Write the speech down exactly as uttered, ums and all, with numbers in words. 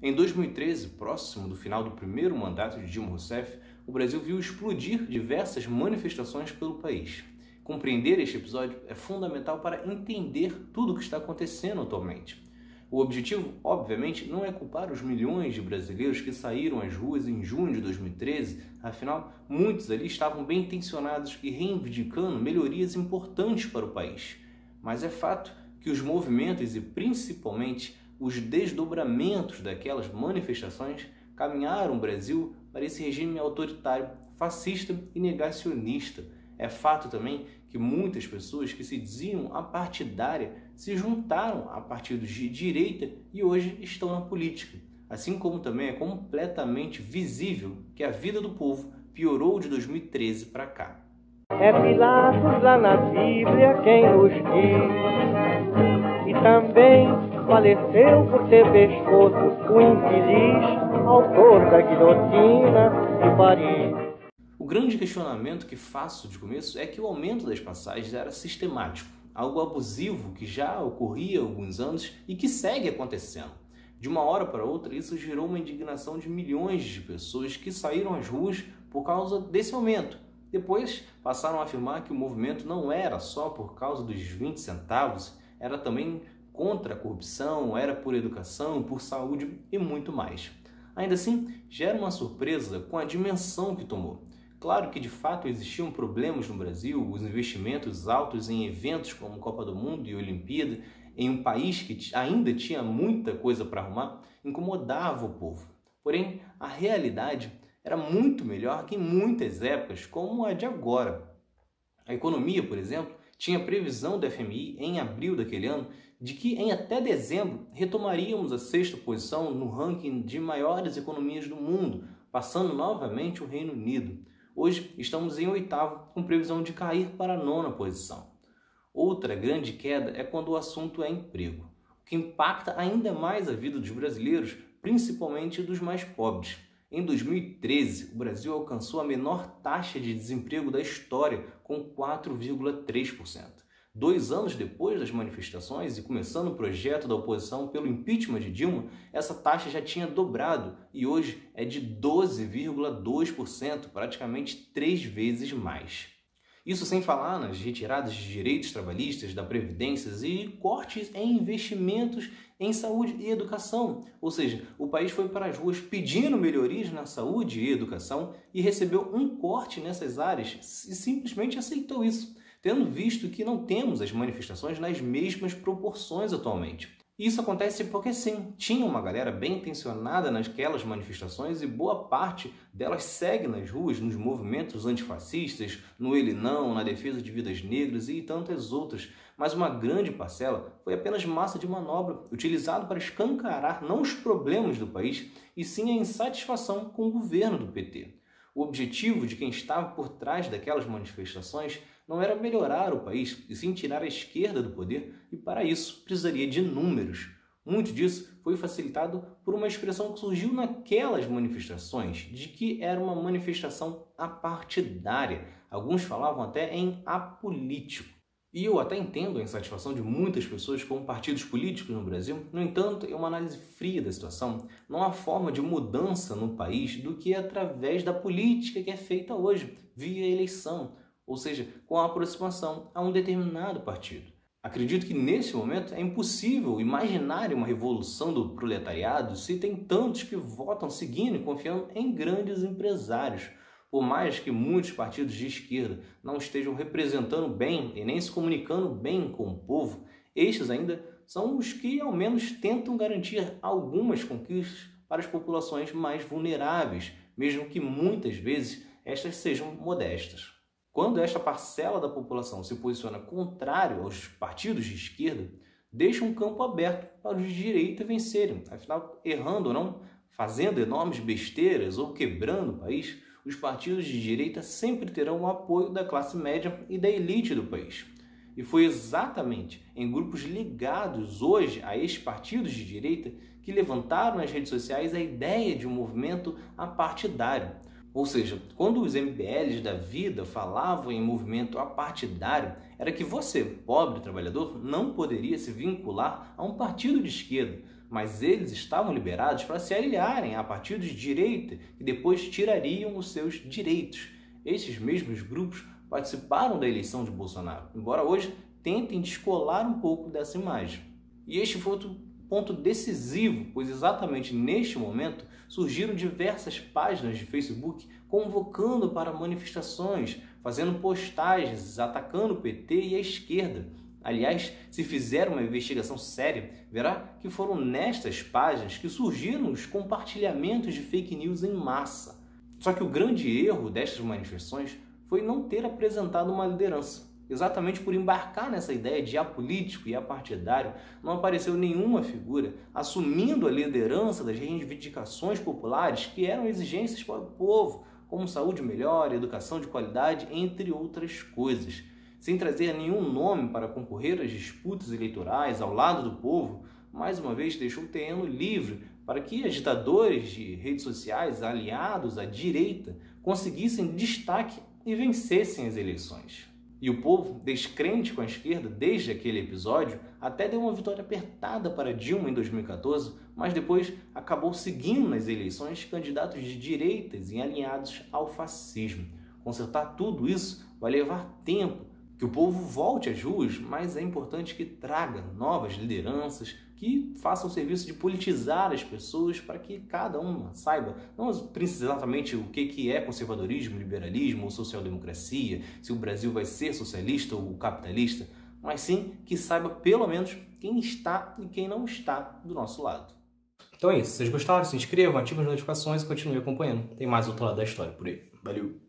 Em dois mil e treze, próximo do final do primeiro mandato de Dilma Rousseff, o Brasil viu explodir diversas manifestações pelo país. Compreender este episódio é fundamental para entender tudo o que está acontecendo atualmente. O objetivo, obviamente, não é culpar os milhões de brasileiros que saíram às ruas em junho de dois mil e treze, afinal, muitos ali estavam bem intencionados e reivindicando melhorias importantes para o país. Mas é fato que os movimentos e principalmente os desdobramentos daquelas manifestações caminharam o Brasil para esse regime autoritário, fascista e negacionista. É fato também que muitas pessoas que se diziam apartidárias se juntaram a partidos de direita e hoje estão na política. Assim como também é completamente visível que a vida do povo piorou de dois mil e treze para cá. É Pilatos lá na Bíblia quem nos diz, e também faleceu por ter pescoço o infeliz autor da guilhotina de Paris. O grande questionamento que faço de começo é que o aumento das passagens era sistemático, algo abusivo que já ocorria há alguns anos e que segue acontecendo. De uma hora para outra, isso gerou uma indignação de milhões de pessoas que saíram às ruas por causa desse aumento. Depois passaram a afirmar que o movimento não era só por causa dos vinte centavos, era também contra a corrupção, era por educação, por saúde e muito mais. Ainda assim, gera uma surpresa com a dimensão que tomou. Claro que de fato existiam problemas no Brasil, os investimentos altos em eventos como Copa do Mundo e Olimpíada, em um país que ainda tinha muita coisa para arrumar, incomodava o povo. Porém, a realidade era muito melhor que em muitas épocas, como a de agora. A economia, por exemplo, tinha previsão do F M I em abril daquele ano de que em até dezembro retomaríamos a sexta posição no ranking de maiores economias do mundo, passando novamente o Reino Unido. Hoje estamos em oitavo, com previsão de cair para a nona posição. Outra grande queda é quando o assunto é emprego, o que impacta ainda mais a vida dos brasileiros, principalmente dos mais pobres. Em dois mil e treze, o Brasil alcançou a menor taxa de desemprego da história, com quatro vírgula três por cento. Dois anos depois das manifestações e começando o projeto da oposição pelo impeachment de Dilma, essa taxa já tinha dobrado e hoje é de doze vírgula dois por cento, praticamente três vezes mais. Isso sem falar nas retiradas de direitos trabalhistas, da Previdência e cortes em investimentos em saúde e educação. Ou seja, o país foi para as ruas pedindo melhorias na saúde e educação e recebeu um corte nessas áreas e simplesmente aceitou isso, tendo visto que não temos as manifestações nas mesmas proporções atualmente. Isso acontece porque sim, tinha uma galera bem intencionada naquelas manifestações e boa parte delas segue nas ruas, nos movimentos antifascistas, no Ele Não, na defesa de vidas negras e tantas outras, mas uma grande parcela foi apenas massa de manobra, utilizado para escancarar não os problemas do país, e sim a insatisfação com o governo do P T. O objetivo de quem estava por trás daquelas manifestações não era melhorar o país, e sim tirar a esquerda do poder, e para isso precisaria de números. Muito disso foi facilitado por uma expressão que surgiu naquelas manifestações, de que era uma manifestação apartidária. Alguns falavam até em apolítico. E eu até entendo a insatisfação de muitas pessoas com partidos políticos no Brasil. No entanto, é uma análise fria da situação. Não há forma de mudança no país do que através da política que é feita hoje, via eleição, ou seja, com a aproximação a um determinado partido. Acredito que nesse momento é impossível imaginar uma revolução do proletariado se tem tantos que votam seguindo e confiando em grandes empresários. Por mais que muitos partidos de esquerda não estejam representando bem e nem se comunicando bem com o povo, estes ainda são os que ao menos tentam garantir algumas conquistas para as populações mais vulneráveis, mesmo que muitas vezes estas sejam modestas. Quando esta parcela da população se posiciona contrário aos partidos de esquerda, deixa um campo aberto para os de direita vencerem. Afinal, errando ou não, fazendo enormes besteiras ou quebrando o país, os partidos de direita sempre terão o apoio da classe média e da elite do país. E foi exatamente em grupos ligados hoje a estes partidos de direita que levantaram nas redes sociais a ideia de um movimento apartidário. Ou seja, quando os M B Ls da vida falavam em movimento apartidário, era que você, pobre trabalhador, não poderia se vincular a um partido de esquerda, mas eles estavam liberados para se aliarem a partidos de direita que depois tirariam os seus direitos. Estes mesmos grupos participaram da eleição de Bolsonaro, embora hoje tentem descolar um pouco dessa imagem. E este foi outro ponto decisivo, pois exatamente neste momento surgiram diversas páginas de Facebook convocando para manifestações, fazendo postagens, atacando o P T e a esquerda. Aliás, se fizer uma investigação séria, verá que foram nestas páginas que surgiram os compartilhamentos de fake news em massa. Só que o grande erro destas manifestações foi não ter apresentado uma liderança. Exatamente por embarcar nessa ideia de apolítico e apartidário, não apareceu nenhuma figura assumindo a liderança das reivindicações populares que eram exigências para o povo, como saúde melhor, educação de qualidade, entre outras coisas. Sem trazer nenhum nome para concorrer às disputas eleitorais ao lado do povo, mais uma vez deixou o terreno livre para que agitadores de redes sociais aliados à direita conseguissem destaque e vencessem as eleições. E o povo, descrente com a esquerda desde aquele episódio, até deu uma vitória apertada para Dilma em dois mil e quatorze, mas depois acabou seguindo nas eleições candidatos de direitas e alinhados ao fascismo. Consertar tudo isso vai levar tempo, que o povo volte às ruas, mas é importante que traga novas lideranças, que façam o serviço de politizar as pessoas para que cada uma saiba, não exatamente o que é conservadorismo, liberalismo ou social-democracia, se o Brasil vai ser socialista ou capitalista, mas sim que saiba pelo menos quem está e quem não está do nosso lado. Então é isso, se vocês gostaram, se inscrevam, ativem as notificações e continuem acompanhando. Tem mais outro lado da história por aí. Valeu!